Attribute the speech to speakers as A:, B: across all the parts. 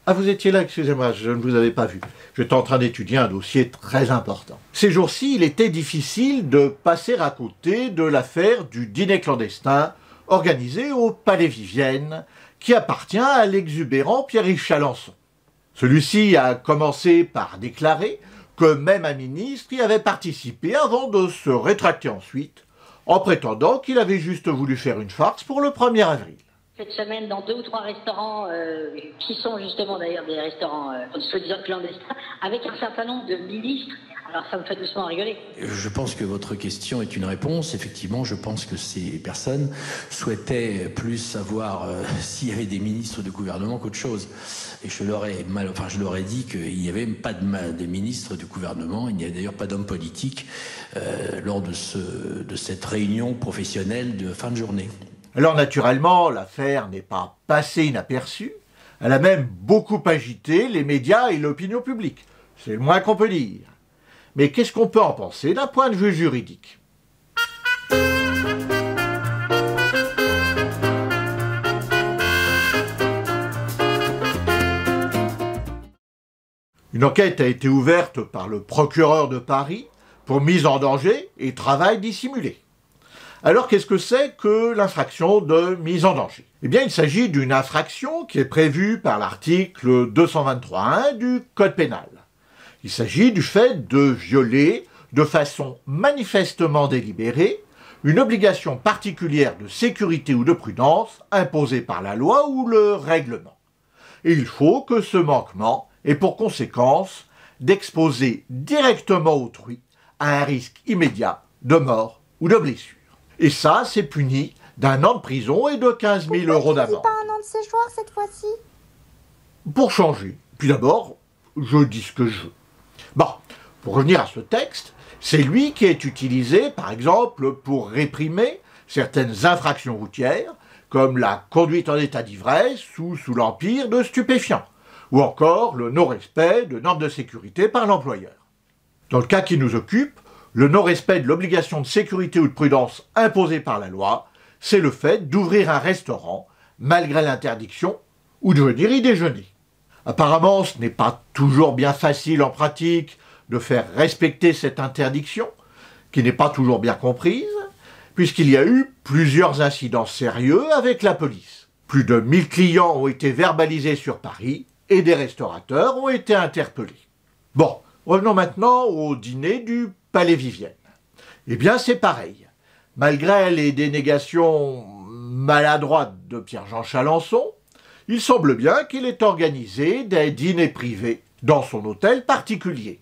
A: Ah, vous étiez là, excusez-moi, je ne vous avais pas vu. J'étais en train d'étudier un dossier très important. Ces jours-ci, il était difficile de passer à côté de l'affaire du dîner clandestin organisé au Palais Vivienne, qui appartient à l'exubérant Pierre-Yves Chalancon. Celui-ci a commencé par déclarer que même un ministre y avait participé avant de se rétracter ensuite, en prétendant qu'il avait juste voulu faire une farce pour le 1er avril.
B: Cette semaine, dans 2 ou 3 restaurants, qui sont justement d'ailleurs des restaurants soi-disant clandestins, avec un certain nombre de ministres. Alors ça me fait doucement rigoler.
C: Je pense que votre question est une réponse. Effectivement, je pense que ces personnes souhaitaient plus savoir s'il y avait des ministres de gouvernement qu'autre chose. Et je leur ai dit qu'il n'y avait pas de ministres du gouvernement, il n'y a d'ailleurs pas d'hommes politiques lors de cette réunion professionnelle de fin de journée.
A: Alors naturellement, l'affaire n'est pas passée inaperçue. Elle a même beaucoup agité les médias et l'opinion publique. C'est le moins qu'on peut dire. Mais qu'est-ce qu'on peut en penser d'un point de vue juridique ? Une enquête a été ouverte par le procureur de Paris pour mise en danger et travail dissimulé. Alors qu'est-ce que c'est que l'infraction de mise en danger ? Eh bien, il s'agit d'une infraction qui est prévue par l'article 223.1 du Code pénal. Il s'agit du fait de violer, de façon manifestement délibérée, une obligation particulière de sécurité ou de prudence imposée par la loi ou le règlement. Et il faut que ce manquement ait pour conséquence d'exposer directement autrui à un risque immédiat de mort ou de blessure. Et ça, c'est puni d'1 an de prison et de 15 000 € d'amende.
D: Pourquoi pas 1 an de séchoir cette fois-ci ?
A: Pour changer. Puis d'abord, je dis ce que je veux. Bon, pour revenir à ce texte, c'est lui qui est utilisé, par exemple, pour réprimer certaines infractions routières, comme la conduite en état d'ivresse ou sous l'empire de stupéfiants, ou encore le non-respect de normes de sécurité par l'employeur. Dans le cas qui nous occupe, le non-respect de l'obligation de sécurité ou de prudence imposée par la loi, c'est le fait d'ouvrir un restaurant malgré l'interdiction ou de venir y déjeuner. Apparemment, ce n'est pas toujours bien facile en pratique de faire respecter cette interdiction, qui n'est pas toujours bien comprise, puisqu'il y a eu plusieurs incidents sérieux avec la police. Plus de 1000 clients ont été verbalisés sur Paris et des restaurateurs ont été interpellés. Bon, revenons maintenant au dîner du Palais Vivienne. Eh bien, c'est pareil. Malgré les dénégations maladroites de Pierre-Jean Chalancon, il semble bien qu'il ait organisé des dîners privés dans son hôtel particulier.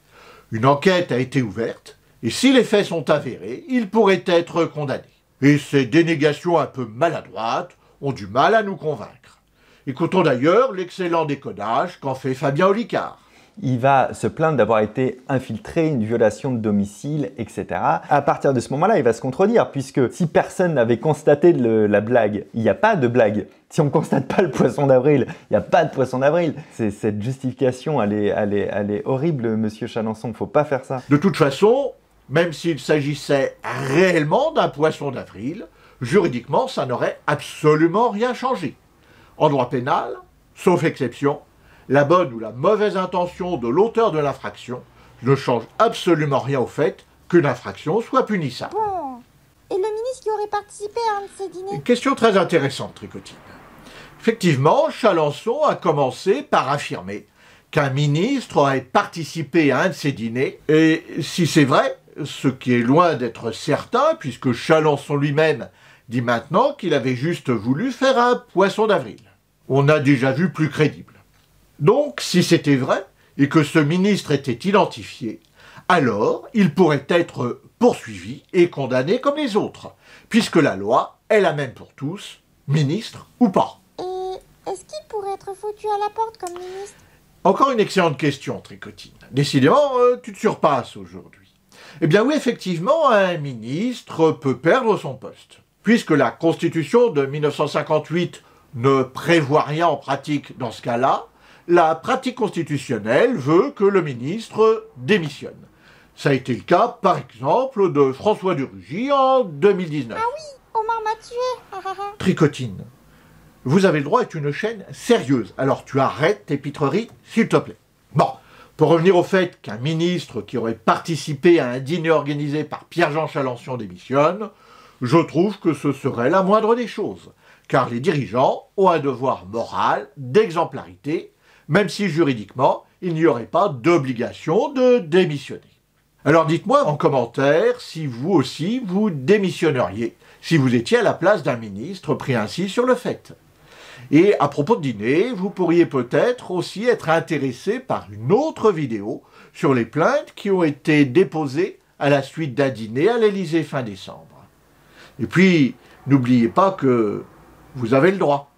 A: Une enquête a été ouverte, et si les faits sont avérés, il pourrait être condamné. Et ces dénégations un peu maladroites ont du mal à nous convaincre. Écoutons d'ailleurs l'excellent décodage qu'en fait Fabien Olicard.
E: Il va se plaindre d'avoir été infiltré, une violation de domicile, etc. À partir de ce moment-là, il va se contredire, puisque si personne n'avait constaté la blague, il n'y a pas de blague. Si on ne constate pas le poisson d'avril, il n'y a pas de poisson d'avril. Cette justification, elle est horrible, monsieur Chalancon, il ne faut pas faire ça.
A: De toute façon, même s'il s'agissait réellement d'un poisson d'avril, juridiquement, ça n'aurait absolument rien changé. En droit pénal, sauf exception, la bonne ou la mauvaise intention de l'auteur de l'infraction ne change absolument rien au fait qu'une infraction soit punissable.
D: Bon. Et le ministre qui aurait participé à un de ces dîners ?
A: Une question très intéressante, Tricotine. Effectivement, Chalancon a commencé par affirmer qu'un ministre aurait participé à un de ces dîners, et si c'est vrai, ce qui est loin d'être certain, puisque Chalancon lui-même dit maintenant qu'il avait juste voulu faire un poisson d'avril. On a déjà vu plus crédible. Donc, si c'était vrai, et que ce ministre était identifié, alors il pourrait être poursuivi et condamné comme les autres, puisque la loi est la même pour tous, ministre ou pas.
D: Et est-ce qu'il pourrait être foutu à la porte comme ministre ?
A: Encore une excellente question, Tricotine. Décidément, tu te surpasses aujourd'hui. Eh bien oui, effectivement, un ministre peut perdre son poste, puisque la Constitution de 1958 ne prévoit rien en pratique dans ce cas-là. La pratique constitutionnelle veut que le ministre démissionne. Ça a été le cas, par exemple, de François de Rugy en 2019.
D: Ah oui, Omar m'a tué.
A: Tricotine, Vous avez le droit est une chaîne sérieuse. Alors tu arrêtes tes pitreries, s'il te plaît. Bon, pour revenir au fait qu'un ministre qui aurait participé à un dîner organisé par Pierre-Jean Chalencon démissionne, je trouve que ce serait la moindre des choses, car les dirigeants ont un devoir moral d'exemplarité, même si juridiquement, il n'y aurait pas d'obligation de démissionner. Alors dites-moi en commentaire si vous aussi vous démissionneriez, si vous étiez à la place d'un ministre pris ainsi sur le fait. Et à propos de dîner, vous pourriez peut-être aussi être intéressé par une autre vidéo sur les plaintes qui ont été déposées à la suite d'un dîner à l'Élysée fin décembre. Et puis, n'oubliez pas que vous avez le droit.